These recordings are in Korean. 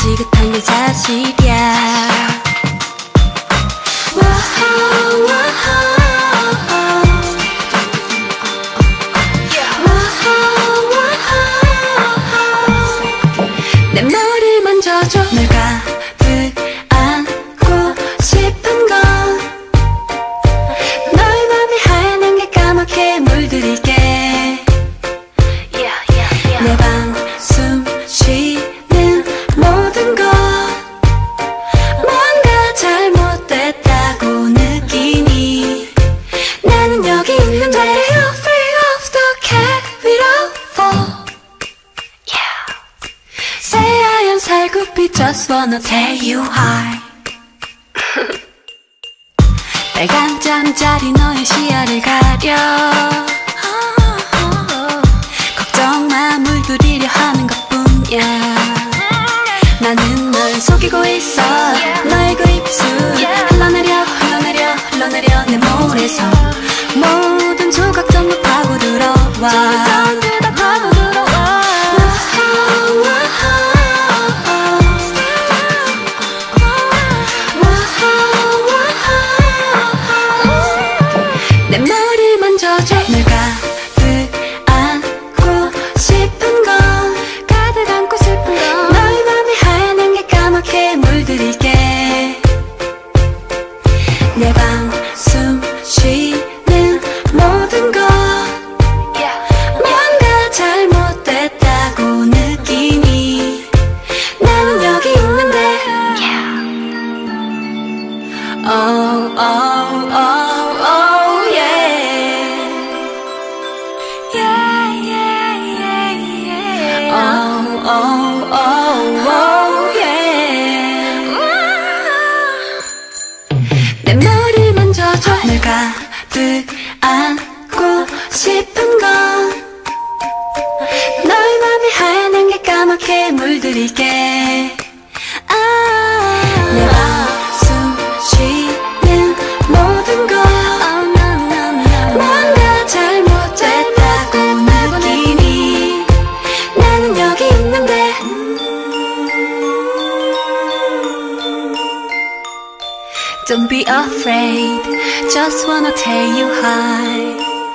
지긋한 게 사실이야. 내 머리 만져줘. 널 가득 안고 싶은 건 너의 맘이 하얀 게 까맣게 물들이게. 내 방 숨 쉬는 모든 것 뭔가 잘못됐다고 느끼니 나는 여기 있는데 You're free of the capital. 새하얀 살구빛 just wanna tell you hi. 빨간 잠자리 너의 시야를 가려. 걱정 마 물들이려 하는 것뿐이야. 나는 널 속이고 있어. 너의 그 입술 흘러내려 흘러내려 흘러내려 내 몰에서 모든 조각 전부 파고들어와. 내 머리 만져줘. 널 가득 안고 싶은 건 가득 안고 싶은 건 너의 맘이 하얀 게 까맣게 물들이게. 내 방 숨 쉬는 모든 것 뭔가 잘못됐다고 느끼니 나는 여기 있는데 Oh oh oh oh yeah. Yeah yeah yeah yeah. Oh oh oh oh yeah. 내 머리 만져줘. 널 가득 안고 싶은 건 너의 맘이 하얀 게 까맣게 물들이게. 내 방 숨 쉬는 모든 것 뭔가 잘못됐다고 느끼니 나는 여기 있는데 Don't be afraid, just wanna tell you hi.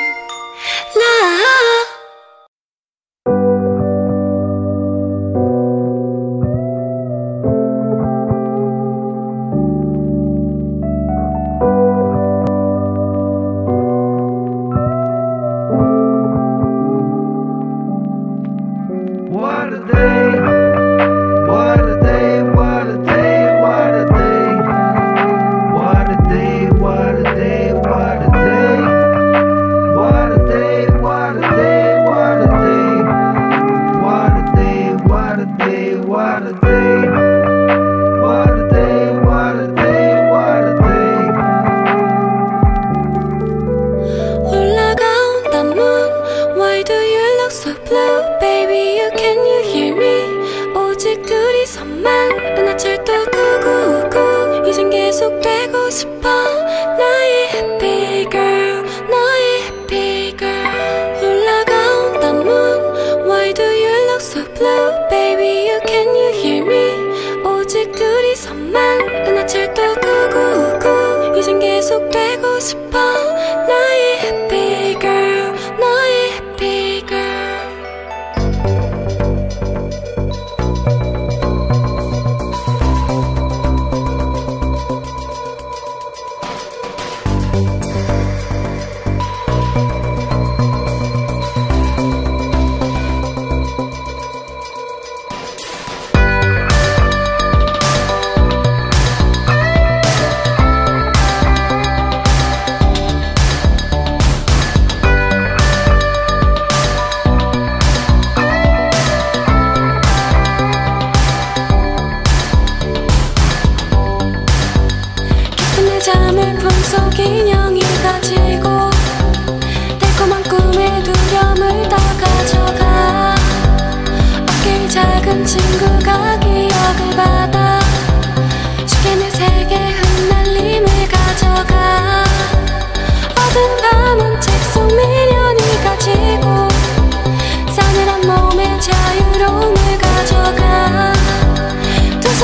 What a day, what a day, what a day, what a day. What a day, what a day, what a day. What a day, what a day, what a day. What a day, what a day, what a day. What a day, what a day, what a day. 올라가온 the moon, why do you look so blue? Baby, can you hear me? 오직 둘이서만 은하철도 999 이젠 계속되고 싶어. 나의 happy girl, 너의 happy girl. 올라가온 the moon, why do you look so blue? Baby, can you hear me? 오직 둘이서만 은하철도 999 이젠 계속되고 싶어. 나의 happy girl, 너의 happy girl.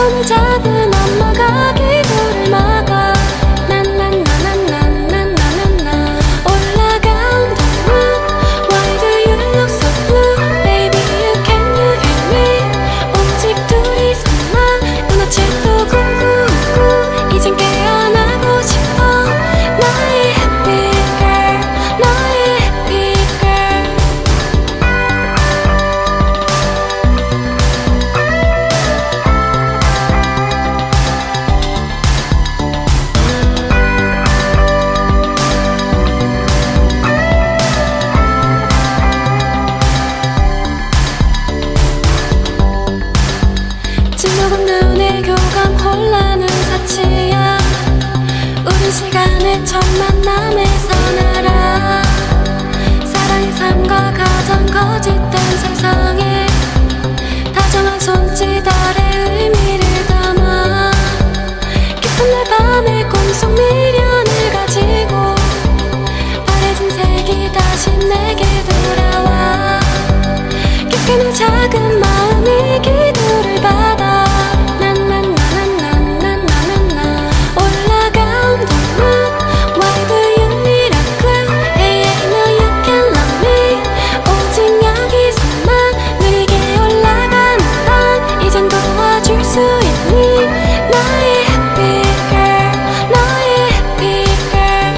손을 잡은 엄마가 기도를 막아. 난난나난난난난나 올라간 the moon. Why do you look so blue? Baby, can you hear me? 오직 둘이서만 은하철도 9999 이젠 깨어나고 싶어. 나의 happy girl, 나의 happy girl. 지옥은 눈의 교감 혼란은 사치야. 우린 시간의 첫 만남에서 날아. 사랑의 삶과 가장 거짓된 세상에 다정한 손짓 아래 의미를 담아. 깊은 내 밤의 꿈속 미련을 가지고 바래진 색이 다시 내게 돌아와. 깊게 내 작은 마음이 기도를 받아. 난난나난난난난나 올라간 the moon. Why do you need a clue? Hey, I know you can love me. 오직 여기서만 느리게 올라가는 건 이젠 도와줄 수 있니? 나의 happy girl, 나의 happy girl.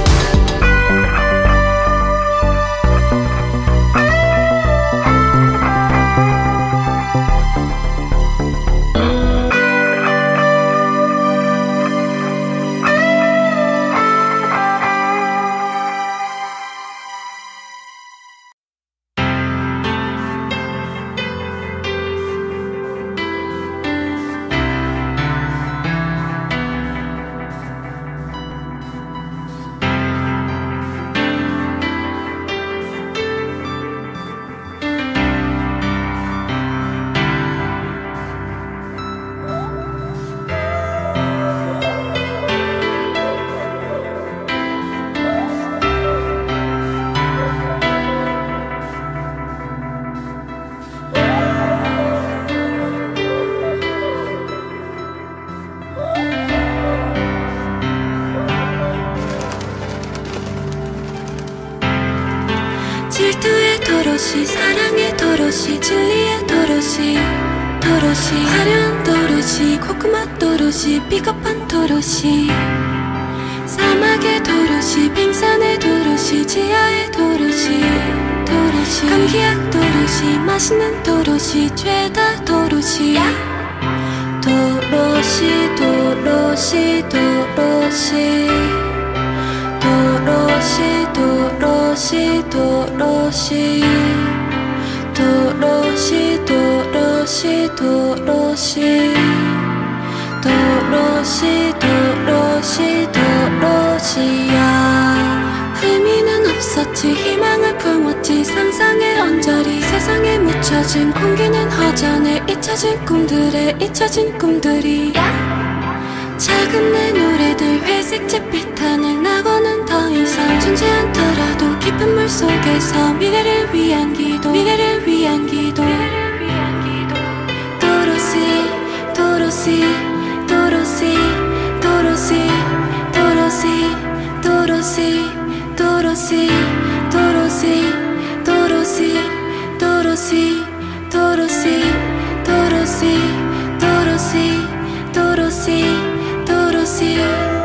질투의 도로시, 사랑의 도로시, 진리의 도로시, 도로시 화려한 도로시, 코코맛 도로시, 비겁한 도로시. 사막의 도로시, 빙산의 도로시, 지하의 도로시, 도로시 감기약 도로시, 맛있는 도로시, 죄다 도로시. 도로시 도로시 도로시 도로시 도로시 도로시 도로시 도로시 도로시 도로시 도로시 도로시야. 의미는 없었지, 희망을 품었지, 상상의 언저리 세상에 묻혀진 공기는 허전해. 잊혀진 꿈들에 잊혀진 꿈들이. 작은 내 노래들 회색 잿빛 하늘 나고는 더 이상 존재 않더라도 깊은 물 속에서 미래를 위한 기도, 미래를 위한 기도. 도로시 도로시 도로시 도로시 도로시 도로시 도로시 도로시 도로시 도로시 도로시 도로시 도로시 도로시 도로시.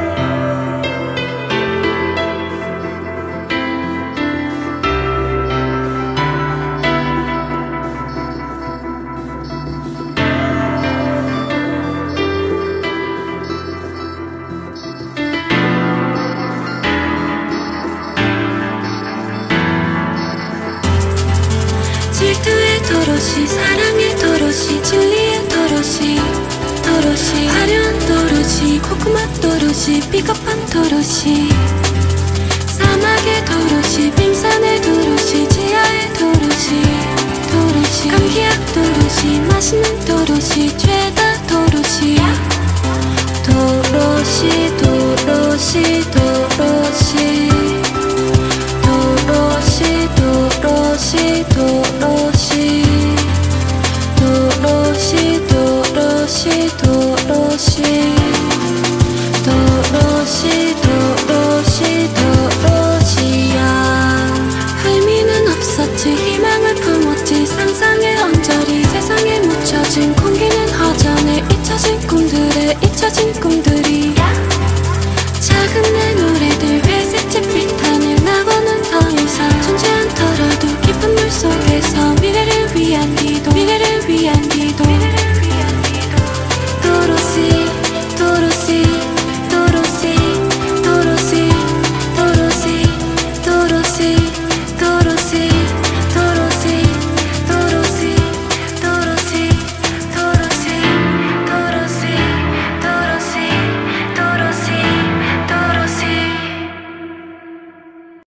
질투의 도로시, 사랑의 도로시, 진리의 도로시, 도로시 화려한 도로시, 코코맛 도로시, 비겁한 도로시. 사막의 도로시, 빙산의 도로시, 지하의 도로시, 도로시 감기약 도로시, 맛있는 도로시, 죄다 도로시. 도로시 도로시 도로시 도로시 도로시 도로시 도로시 도로시 도로시 도로시 도로시 도로시 도로시야. 의미는 없었지 희망을 품었지 상상의 언저리 세상에 묻혀진 공기는 허전해 잊혀진 꿈들에 잊혀진